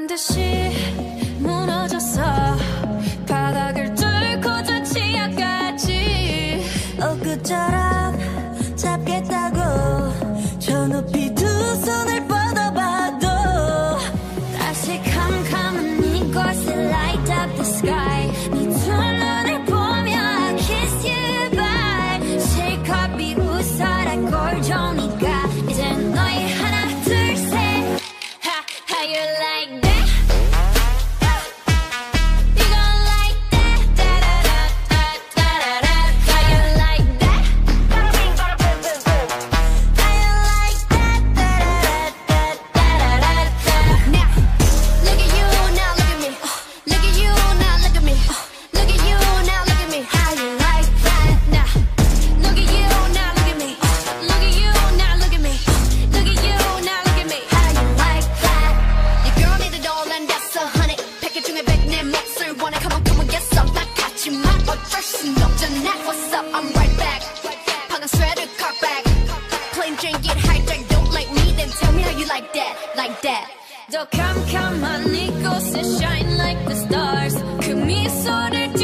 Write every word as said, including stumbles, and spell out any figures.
듯이 무너졌어. 바닥을 뚫고 저 치아까지 엊그처럼 잡겠다고 저 높이 두 손을 뻗어봐도 다시 캄캄한 이곳에 light up the sky. 네 두 눈을 보며 I kiss you bye. 실컷 비웃어라 꼴좋으니까 이제 너희 하나 둘 셋. Ha, how you like that? What's up? I'm right back. 방금 sweater cut back. Plain Jane get hijacked. Don't like me, then tell me how you like that, like that. 더 캄캄한 이곳에 shine like the stars. 그 미소를